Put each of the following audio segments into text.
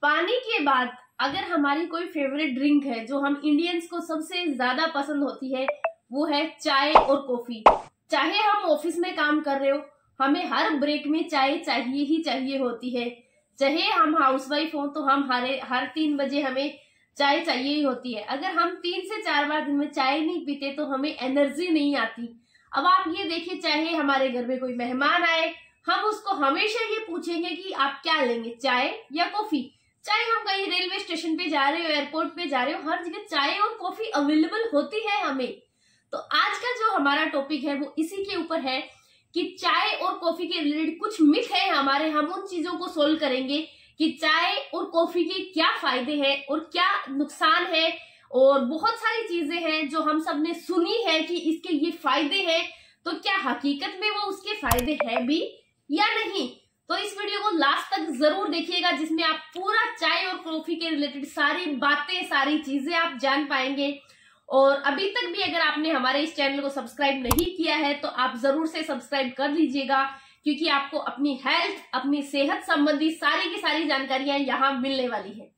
पानी के बाद अगर हमारी कोई फेवरेट ड्रिंक है जो हम इंडियंस को सबसे ज्यादा पसंद होती है, वो है चाय और कॉफी। चाहे हम ऑफिस में काम कर रहे हो, हमें हर ब्रेक में चाय चाहिए ही चाहिए होती है। चाहे हम हाउसवाइफ हो तो हम हर 3 बजे हमें चाय चाहिए ही होती है। अगर हम 3 से 4 बार दिन में चाय नहीं पीते तो हमें एनर्जी नहीं आती। अब आप ये देखिए, चाहे हमारे घर में कोई मेहमान आए, हम उसको हमेशा ये पूछेंगे कि आप क्या लेंगे, चाय या कॉफी। चाहे हम कहीं रेलवे स्टेशन पे जा रहे हो, एयरपोर्ट पे जा रहे हो, हर जगह चाय और कॉफी अवेलेबल होती है हमें। तो आज का जो हमारा टॉपिक है वो इसी के ऊपर है कि चाय और कॉफी के रिलेटेड कुछ मिथ है हमारे। हम उन चीजों को सोल्व करेंगे कि चाय और कॉफी के क्या फायदे हैं और क्या नुकसान है, और बहुत सारी चीजें हैं जो हम सब ने सुनी है कि इसके ये फायदे हैं, तो क्या हकीकत में वो उसके फायदे है भी या नहीं। तो इस वीडियो को लास्ट तक जरूर देखिएगा, जिसमें आप पूरा चाय और कॉफी के रिलेटेड सारी बातें, सारी चीजें आप जान पाएंगे। और अभी तक भी अगर आपने हमारे इस चैनल को सब्सक्राइब नहीं किया है तो आप जरूर से सब्सक्राइब कर लीजिएगा, क्योंकि आपको अपनी हेल्थ, अपनी सेहत संबंधी सारी की सारी जानकारियां यहाँ मिलने वाली है।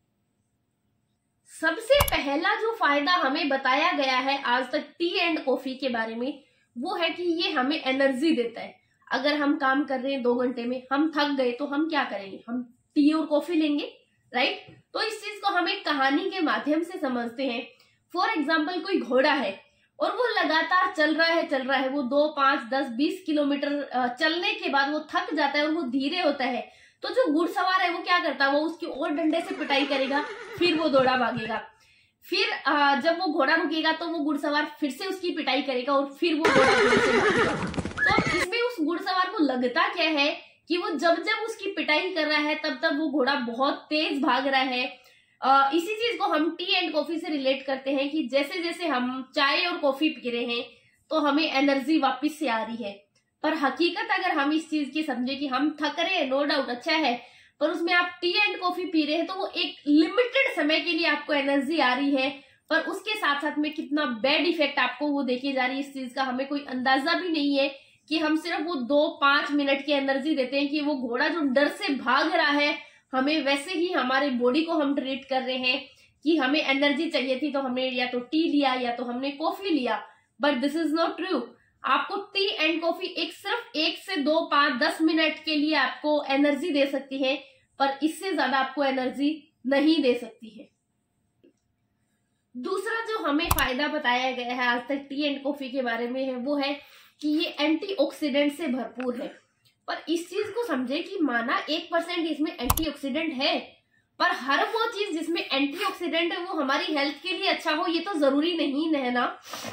सबसे पहला जो फायदा हमें बताया गया है आज तक टी एंड कॉफी के बारे में, वो है कि ये हमें एनर्जी देता है। अगर हम काम कर रहे हैं 2 घंटे में, हम थक गए तो हम क्या करेंगे, हम टी और कॉफी लेंगे, राइट। तो इस चीज को हम एक कहानी के माध्यम से समझते हैं। फॉर एग्जाम्पल, कोई घोड़ा है और वो लगातार चल रहा है, वो 2, 5, 10, 20 किलोमीटर चलने के बाद वो थक जाता है और वो धीरे होता है। तो जो घुड़सवार है वो क्या करता है, वो उसकी और डंडे से पिटाई करेगा, फिर वो दौड़ा भागेगा। फिर जब वो घोड़ा रुकेगा तो वो घुड़सवार फिर से उसकी पिटाई करेगा और फिर वो घोड़ा फिर से भागेगा। तो इसमें उस घुड़सवार को लगता क्या है कि वो जब जब उसकी पिटाई कर रहा है तब तब वो घोड़ा बहुत तेज भाग रहा है। इसी चीज को हम टी एंड कॉफी से रिलेट करते हैं कि जैसे जैसे हम चाय और कॉफी पी रहे हैं तो हमें एनर्जी वापस से आ रही है। पर हकीकत अगर हम इस चीज की समझे कि हम थक रहे हैं, नो डाउट अच्छा है, पर उसमें आप टी एंड कॉफी पी रहे हैं तो वो एक लिमिटेड समय के लिए आपको एनर्जी आ रही है, पर उसके साथ साथ में कितना बैड इफेक्ट आपको वो देखे जा रही है, इस चीज का हमें कोई अंदाजा भी नहीं है। कि हम सिर्फ वो 2-5 मिनट की एनर्जी देते हैं कि वो घोड़ा जो डर से भाग रहा है, हमें वैसे ही हमारे बॉडी को हम ट्रीट कर रहे हैं कि हमें एनर्जी चाहिए थी तो हमने या तो टी लिया या तो हमने कॉफी लिया। But this is not true. आपको टी एंड कॉफी सिर्फ 1 से 2, 5, 10 मिनट के लिए आपको एनर्जी दे सकती है, पर इससे ज्यादा आपको एनर्जी नहीं दे सकती है। दूसरा जो हमें फायदा बताया गया है आज तक टी एंड कॉफी के बारे में है, वो है कि ये एंटीऑक्सीडेंट से भरपूर है। पर इस चीज को समझे कि माना 1% इसमें एंटीऑक्सीडेंट है, पर हर वो चीज जिसमें एंटीऑक्सीडेंट है वो हमारी हेल्थ के लिए अच्छा हो, ये तो जरूरी नहीं है ना।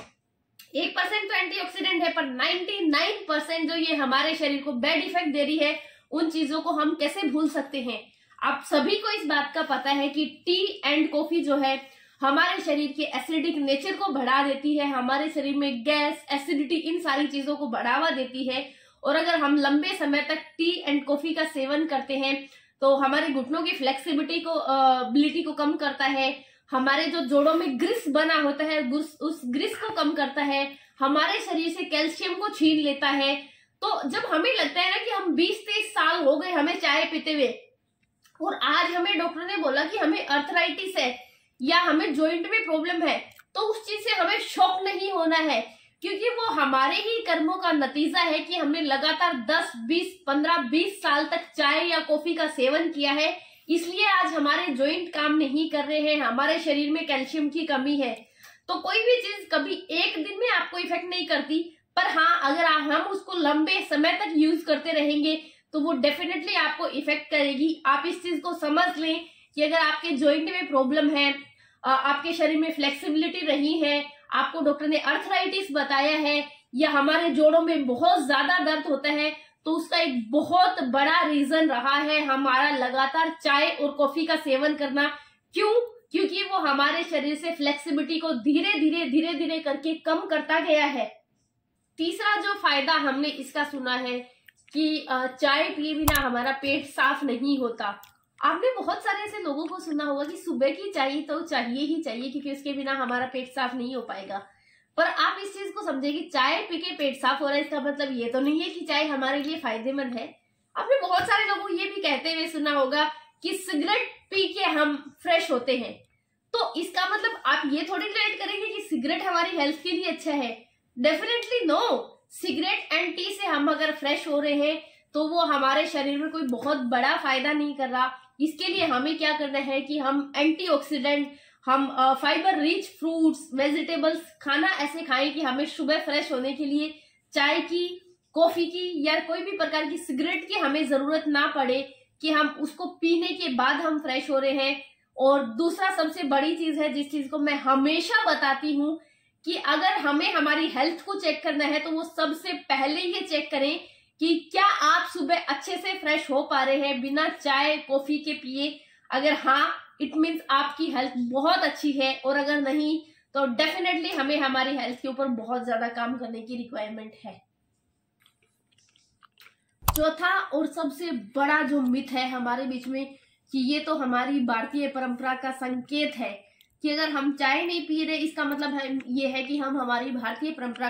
1% तो एंटीऑक्सीडेंट है, पर 99% जो ये हमारे शरीर को बैड इफेक्ट दे रही है, उन चीजों को हम कैसे भूल सकते हैं। आप सभी को इस बात का पता है कि टी एंड कॉफी जो है हमारे शरीर के एसिडिक नेचर को बढ़ा देती है, हमारे शरीर में गैस, एसिडिटी, इन सारी चीजों को बढ़ावा देती है। और अगर हम लंबे समय तक टी एंड कॉफी का सेवन करते हैं तो हमारे घुटनों की फ्लेक्सिबिलिटी को कम करता है, हमारे जो जोड़ों में ग्रिस बना होता है उस ग्रिस को कम करता है, हमारे शरीर से कैल्शियम को छीन लेता है। तो जब हमें लगता है ना कि हम 20-23 साल हो गए हमें चाय पीते हुए, और आज हमें डॉक्टर ने बोला कि हमें अर्थराइटिस है या हमें जॉइंट में प्रॉब्लम है, तो उस चीज से हमें शॉक नहीं होना है, क्योंकि वो हमारे ही कर्मों का नतीजा है कि हमने लगातार 10, 20, 15, 20 साल तक चाय या कॉफी का सेवन किया है। इसलिए आज हमारे जॉइंट काम नहीं कर रहे हैं, हमारे शरीर में कैल्शियम की कमी है। तो कोई भी चीज कभी एक दिन में आपको इफेक्ट नहीं करती, पर हाँ, अगर हम उसको लंबे समय तक यूज करते रहेंगे तो वो डेफिनेटली आपको इफेक्ट करेगी। आप इस चीज को समझ लें कि अगर आपके जॉइंट में प्रॉब्लम है, आपके शरीर में फ्लेक्सिबिलिटी रही है, आपको डॉक्टर ने अर्थराइटिस बताया है, या हमारे जोड़ों में बहुत ज्यादा दर्द होता है, तो उसका एक बहुत बड़ा रीजन रहा है हमारा लगातार चाय और कॉफी का सेवन करना। क्यों? क्योंकि वो हमारे शरीर से फ्लेक्सिबिलिटी को धीरे धीरे करके कम करता गया है। तीसरा जो फायदा हमने इसका सुना है कि चाय पिए बिना हमारा पेट साफ नहीं होता। आपने बहुत सारे ऐसे लोगों को सुना होगा कि सुबह की चाय तो चाहिए ही चाहिए, क्योंकि उसके बिना हमारा पेट साफ नहीं हो पाएगा। पर आप इस चीज को समझे कि चाय पी के पेट साफ हो रहा है, इसका मतलब ये तो नहीं है कि चाय हमारे लिए फायदेमंद है। आपने बहुत सारे लोगों को ये भी कहते हुए सुना होगा कि सिगरेट पी के फ्रेश होते हैं। तो इसका मतलब आप ये थोड़ी क्रिएट करेंगे कि सिगरेट हमारी हेल्थ के लिए अच्छा है। Definitely no. Cigarette and tea से हम अगर फ्रेश हो रहे हैं तो वो हमारे शरीर में कोई बहुत बड़ा फायदा नहीं कर रहा। इसके लिए हमें क्या करना है कि हम एंटीऑक्सीडेंट, हम फाइबर रिच फ्रूट्स, वेजिटेबल्स खाना ऐसे खाएं कि हमें सुबह फ्रेश होने के लिए चाय की, कॉफी की या कोई भी प्रकार की सिगरेट की हमें जरूरत ना पड़े कि हम उसको पीने के बाद हम फ्रेश हो रहे हैं। और दूसरा सबसे बड़ी चीज है, जिस चीज को मैं हमेशा बताती हूँ कि अगर हमें हमारी हेल्थ को चेक करना है तो वो सबसे पहले ये चेक करें कि क्या आप सुबह अच्छे से फ्रेश हो पा रहे हैं बिना चाय कॉफी के पिए। अगर हाँ, इट मीन्स आपकी हेल्थ बहुत अच्छी है, और अगर नहीं तो डेफिनेटली हमें हमारी हेल्थ के ऊपर बहुत ज्यादा काम करने की रिक्वायरमेंट है। चौथा और सबसे बड़ा जो मिथ है हमारे बीच में कि ये तो हमारी भारतीय परंपरा का संकेत है कि अगर हम चाय नहीं पी रहे इसका मतलब है ये है कि हम हमारी भारतीय परंपरा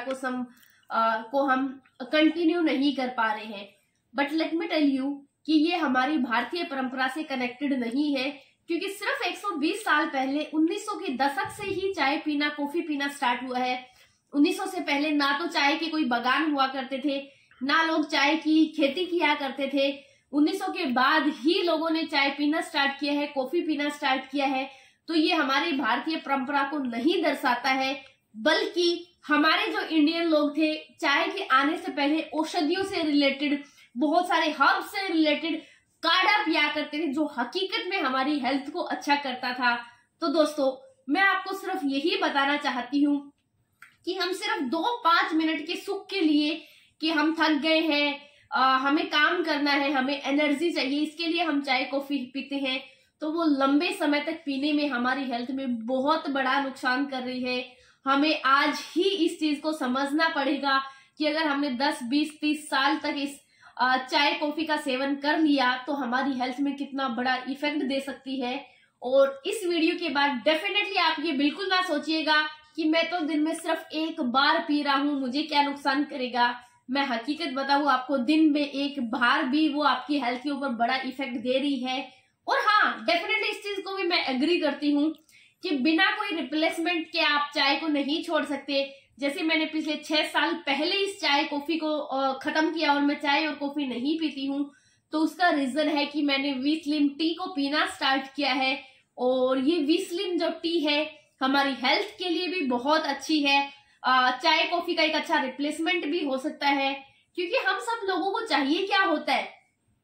को हम कंटिन्यू नहीं कर पा रहे हैं। But let me tell you कि ये हमारी भारतीय परंपरा से कनेक्टेड नहीं है, क्योंकि सिर्फ 120 साल पहले 1900 के दशक से ही चाय पीना, कॉफी पीना स्टार्ट हुआ है। 1900 से पहले ना तो चाय के कोई बागान हुआ करते थे, ना लोग चाय की खेती किया करते थे। 1900 के बाद ही लोगों ने चाय पीना स्टार्ट किया है, कॉफी पीना स्टार्ट किया है। तो ये हमारी भारतीय परंपरा को नहीं दर्शाता है, बल्कि हमारे जो इंडियन लोग थे चाय के आने से पहले औषधियों से रिलेटेड, बहुत सारे हर्ब से रिलेटेड काढ़ा पिया करते थे जो हकीकत में हमारी हेल्थ को अच्छा करता था। तो दोस्तों, मैं आपको सिर्फ यही बताना चाहती हूँ कि हम सिर्फ 2-5 मिनट के सुख के लिए कि हम थक गए हैं, हमें काम करना है, हमें एनर्जी चाहिए, इसके लिए हम चाय कॉफी पीते हैं, तो वो लंबे समय तक पीने में हमारी हेल्थ में बहुत बड़ा नुकसान कर रही है। हमें आज ही इस चीज को समझना पड़ेगा कि अगर हमने 10, 20, 30 साल तक इस चाय कॉफी का सेवन कर लिया तो हमारी हेल्थ में कितना बड़ा इफेक्ट दे सकती है। और इस वीडियो के बाद डेफिनेटली आप ये बिल्कुल ना सोचिएगा कि मैं तो दिन में सिर्फ एक बार पी रहा हूँ, मुझे क्या नुकसान करेगा। मैं हकीकत बताऊं आपको, दिन में एक बार भी वो आपकी हेल्थ के ऊपर बड़ा इफेक्ट दे रही है। और हाँ, डेफिनेटली इस चीज को भी मैं एग्री करती हूँ कि बिना कोई रिप्लेसमेंट के आप चाय को नहीं छोड़ सकते। जैसे मैंने पिछले 6 साल पहले इस चाय कॉफी को खत्म किया और मैं चाय और कॉफी नहीं पीती हूँ, तो उसका रीजन है कि मैंने वी स्लिम टी को पीना स्टार्ट किया है। और ये वी स्लिम जो टी है हमारी हेल्थ के लिए भी बहुत अच्छी है। चाय कॉफी का एक अच्छा रिप्लेसमेंट भी हो सकता है, क्योंकि हम सब लोगों को चाहिए क्या होता है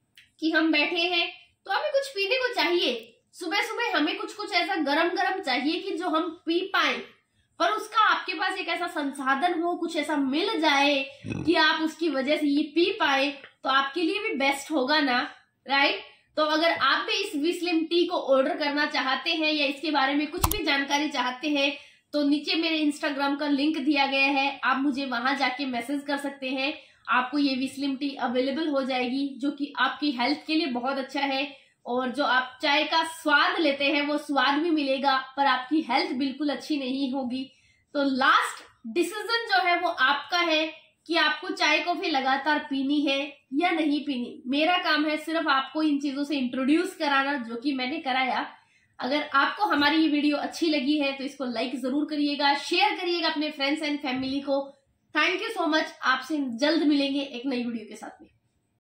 कि हम बैठे हैं तो हमें कुछ पीने को चाहिए। सुबह सुबह हमें कुछ ऐसा गरम गरम चाहिए कि जो हम पी पाए, पर उसका आपके पास एक ऐसा संसाधन हो, कुछ ऐसा मिल जाए कि आप उसकी वजह से ये पी पाए, तो आपके लिए भी बेस्ट होगा ना, राइट। तो अगर आप भी इस वी स्लिम टी को ऑर्डर करना चाहते हैं या इसके बारे में कुछ भी जानकारी चाहते हैं तो नीचे मेरे इंस्टाग्राम का लिंक दिया गया है, आप मुझे वहां जाके मैसेज कर सकते हैं। आपको ये वी स्लिम टी अवेलेबल हो जाएगी, जो कि आपकी हेल्थ के लिए बहुत अच्छा है। और जो आप चाय का स्वाद लेते हैं वो स्वाद भी मिलेगा, पर आपकी हेल्थ बिल्कुल अच्छी नहीं होगी। तो लास्ट डिसीजन जो है वो आपका है कि आपको चाय कॉफी लगातार पीनी है या नहीं पीनी। मेरा काम है सिर्फ आपको इन चीजों से इंट्रोड्यूस कराना, जो कि मैंने कराया। अगर आपको हमारी ये वीडियो अच्छी लगी है तो इसको लाइक जरूर करिएगा, शेयर करिएगा अपने फ्रेंड्स एंड फैमिली को। Thank you so much. आपसे जल्द मिलेंगे एक नई वीडियो के साथ में।